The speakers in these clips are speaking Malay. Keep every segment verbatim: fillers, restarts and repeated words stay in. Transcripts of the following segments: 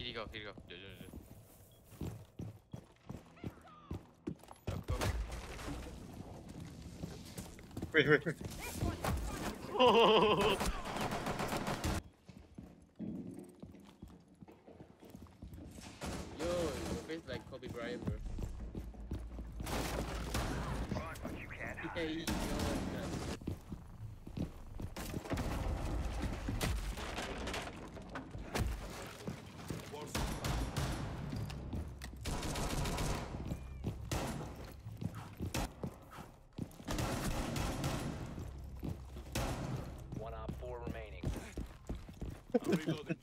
Kiri kau, kiri kau. Jom, jom, jom. Wait, wait, wait. Oh. Yo, your face like Kobe Bryant, bro. Yeah, he, One op four remaining. Reloading.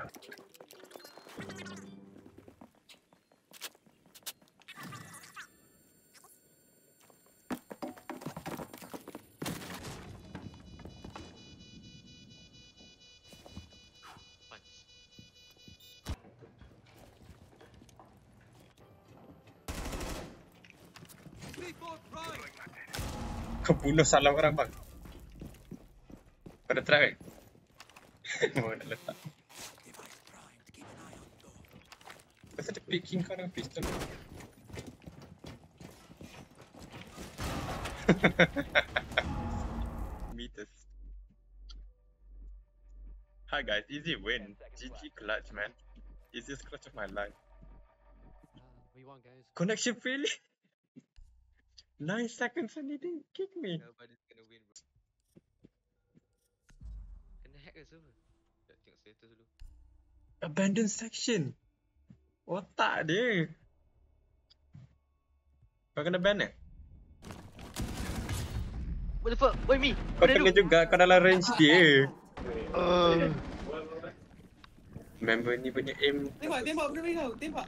Kau bunuh salah orang bang. Kau dah try kan? Oh, dah letak. Pasal dia picking kau dengan pistol. Meters. Hi guys, easy win. G G clutch man. Easiest clutch of my life. Uh, we won, guys. Connection failure. Nine seconds and he didn't kick me. Nobody's gonna win, bro. Kena hack ke server? Sekejap, tengok status dulu. Abandoned section. Otak dia. Kau kena ban eh? What the fuck? Why me? Kau kena juga, kau dalam range dia. Uh. Member ni punya aim. Tembak, tembak benda ni kau, tembak.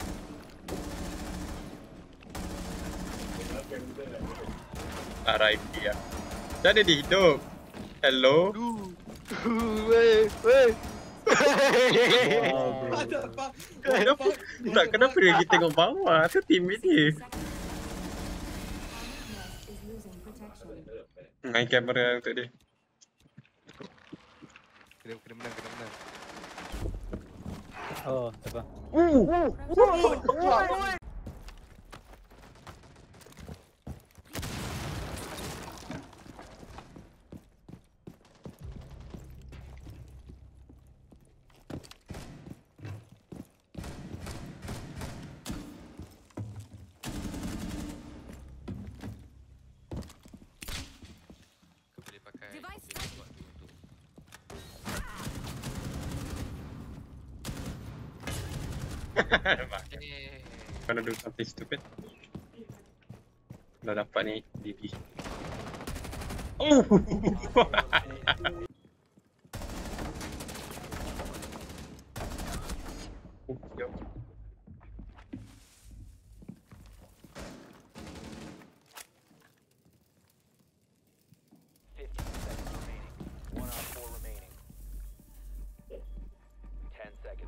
R I P lah. Dah ada dia hidup. Hello? Weh, weh. Ada apa? Kenapa? Tak, kenapa dia pergi tengok bawah? Tu teammate dia. Main kamera untuk dia. Kena, kena menang, kena menang. Oh, apa? Kau boleh pakai Device dia buat tu untuk eh. Kau nak do something stupid. Dah dapat ni D P. Oh! Oh, yo. Fifteen seconds remaining. One op four remaining. Ten seconds.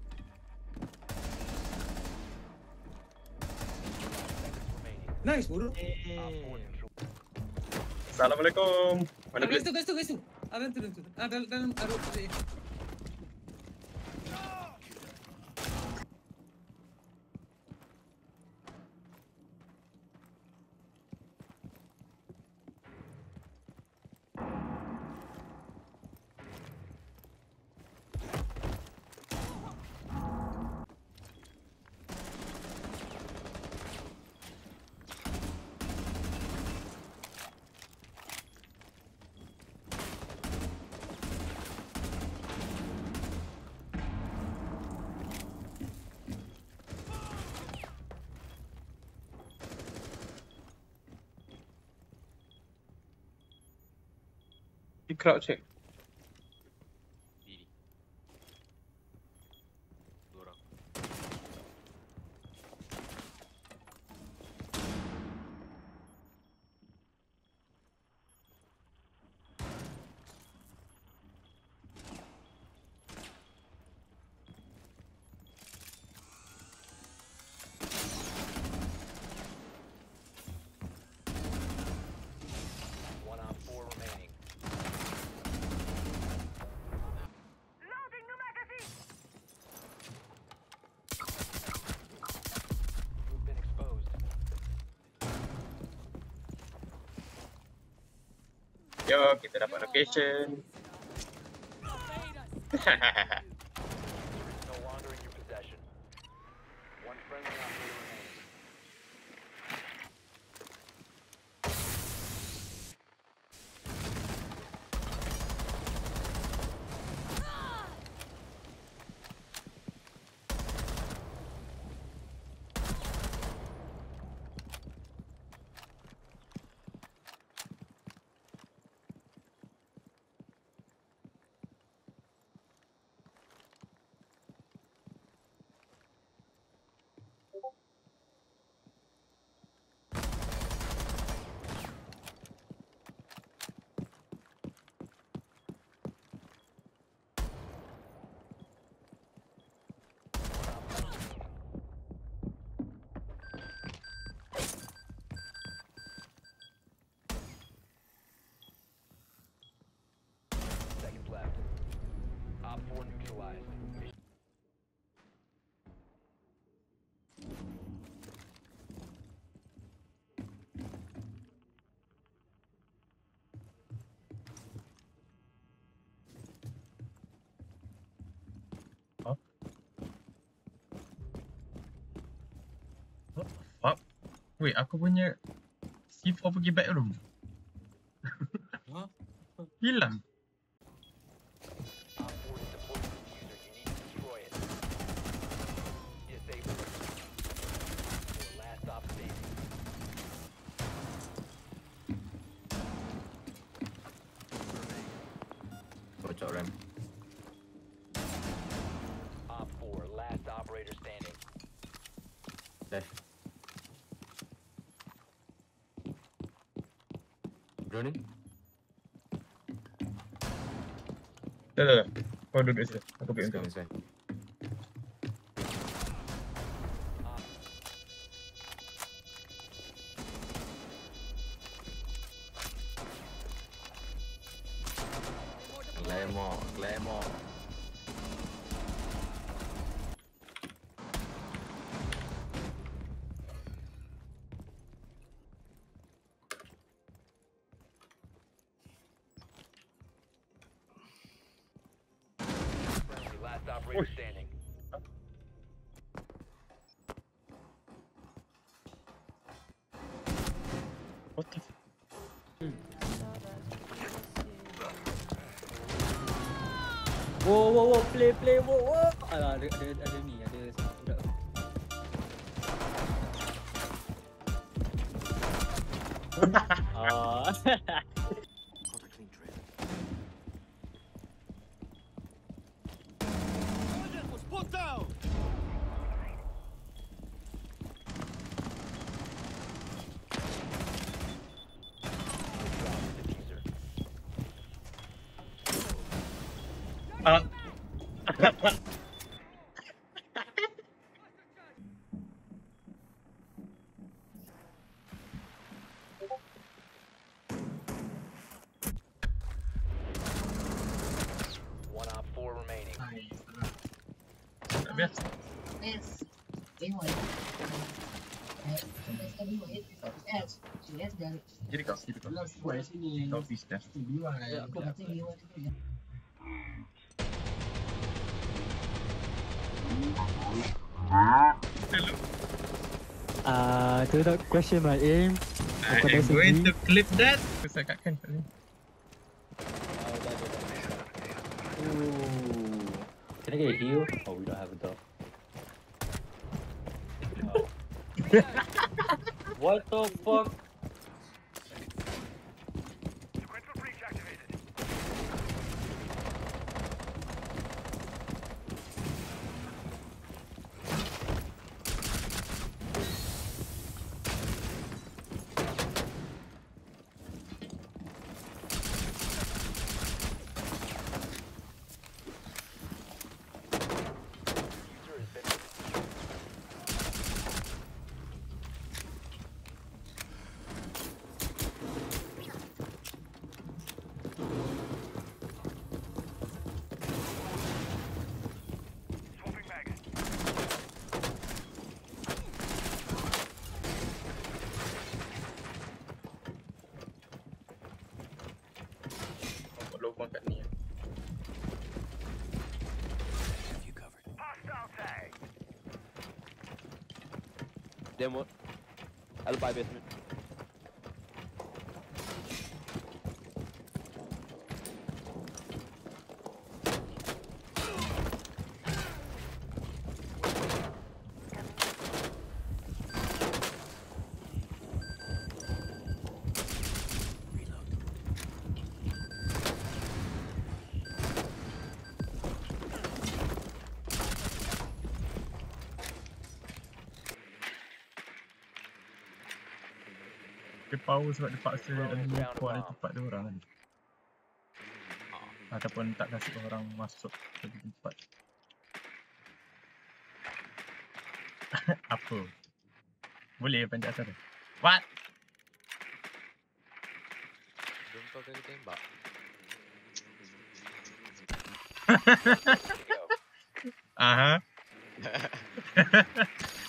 Seconds remaining. Nice, bodoh. Op four neutral. Assalamualaikum. Mana Guys boleh? tu, guys tu, guys tu. Ada tu, tu. Ada dalam ada tu. He crouch eh. Diri. Dua orang. One op four remaining. Jom, kita dapat location. No longer in your possession. One friendly operator remaining. Seconds left. Op four neutralized. Mission What the fuck? Wait, aku punya C four pergi back room. Huh? Hilang. Op four is deployed to the user. You need to destroy it. Disable it. Your last stop standing. Bocor RAM. Op four, last operator standing. Left. Drone ni? Dah, dah, dah. Kau duduk situ. Aku pick kau. Sekarang, sekarang. Glamour, glamour. Friendly, last operator standing. What the fuck? Wow, wow, wow, play, play, wow, wow. Alah, ada, ada, ada ni, ada budak. Ah. Diffuser. Ah. One op four remaining. Tak biasa. Jadi kau situ kau. Kau fish dah. Ya, aku nak. Ah, tu tak question my aim. I Kau dah am going sedih? to clip that. Aku cakapkan tadi. Ooh. Can I get a heal? Oh, we don't have a dog. What the fuck? Diffuser has been Demo. Alibi basement. Dia power sebab dia paksa enemy kuat di tempat dia orang kan. Ataupun tak kasih orang masuk ke tempat. Apa? Boleh panjat atas dia? What? Belum tahu kali tembak. Aha.